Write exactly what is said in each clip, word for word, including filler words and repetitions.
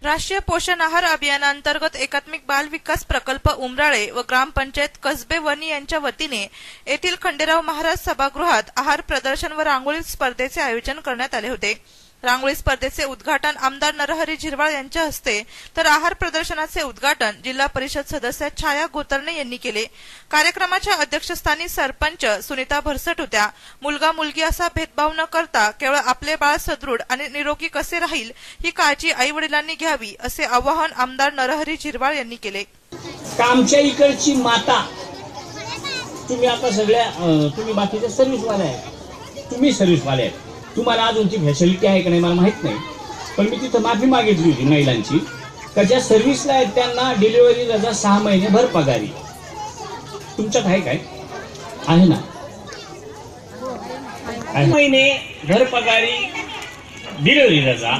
राष्ट्रीय पोषण आहार अभियानांतर्गत एकात्मिक बाल विकास प्रकल्प उमराळे व ग्रामपंचायत कसबे वनी यांच्या वतीने येथील खंडेराव महाराज सभागृहात आहार प्रदर्शन व रांगोळी स्पर्धेचे आयोजन करण्यात आले होते। रांगोळी स्पर्धेचे उद्घाटन आमदार नरहरी झिरवाळ यांच्या हस्ते तर आहार प्रदर्शनाचे उद्घाटन जिल्हा परिषद सदस्य छाया गोतरणे यांनी केले। कार्यक्रमाच्या अध्यक्षस्थानी सरपंच सुनीता भरसट होत्या। मुलगा मुलगी असा भेदभाव न करता केवळ आपले बाळ सदृढ आणि निरोगी कसे राहील ही काळजी आई वडिलांनी घ्यावी असे आवाहन आमदार नरहरी झिरवाळ यांनी केले। आमच्या इकडची माता तुम्ही आता सगळ्या तुम्ही बाकीचे सर्व्हिसवाले आहे, तुम्ही सर्व्हिसवाले आहे, तुम्हाला अजून ती फॅसिलिटी आहे का नाही मला माहित नाही, पण मी तिथं माफी मागितली होती महिलांची का ज्या सर्व्हिसला आहेत त्यांना डिलिव्हरी रजा सहा महिने भर पगारी। तुमच्यात आहे काय? आहे ना? महिने भर पगारी डिलिव्हरी रजा।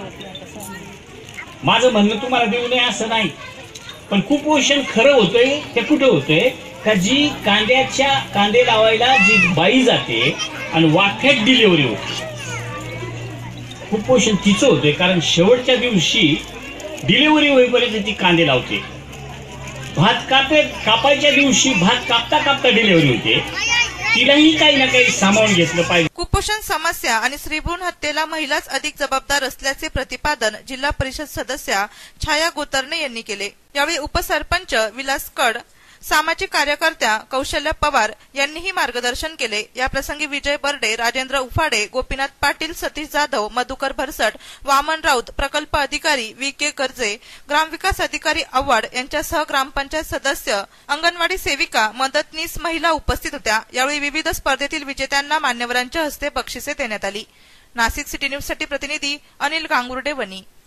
माझं म्हणणं तुम्हाला देऊ नये असं नाही, पण कुपोषण खरं होतंय ते कुठं होतंय का जी कांद्याच्या कांदे लावायला जी बाई जाते आणि वाख्यात डिलिव्हरी होते, कुपोषण तिचं होतंय। कारण शेवटच्या दिवशी डिलिव्हरी होईपर्यंत ती कांदे लावते, भात कापे कापायच्या दिवशी भात कापता कापता डिलिव्हरी होते, तिलाही काही ना काही सामावून घेतलं पाहिजे। कुपोषण समस्या आणि स्त्रीभ्रूण हत्येला महिलाच अधिक जबाबदार असल्याचे प्रतिपादन जिल्हा परिषद सदस्या छाया गोतरणे यांनी केले। यावेळी उपसरपंच विलास कड, सामाजिक कार्यकर्त्या कौशल्य पवार यांनीही मार्गदर्शन केले। या प्रसंगी विजय बर्डे, राजेंद्र उफाडे, गोपीनाथ पाटील, सतीश जाधव, मधुकर भरसट, वामन राऊत, प्रकल्प अधिकारी व्ही के कर्जे, ग्रामविकास अधिकारी आव्हाड यांच्यासह ग्रामपंचायत सदस्य, अंगणवाडी सेविका, मदतनीस महिला उपस्थित होत्या। यावेळी विविध स्पर्धेतील विजेत्यांना मान्यवरांच्या हस्ते बक्षिसे देण्यात आली। नाशिक सिटी न्यूज साठी प्रतिनिधी अनिल गांगुर्डे, वनी।